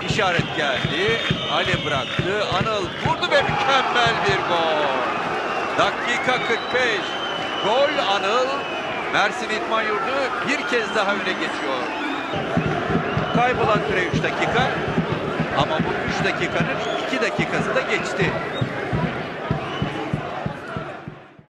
İşaret geldi. Ali bıraktı. Anıl vurdu ve mükemmel bir gol. Dakika 45. Gol Anıl. Mersin İdman Yurdu bir kez daha öne geçiyor. Kaybolan süre 3 dakika. Ama bu 3 dakikanın 2 dakikası da geçti.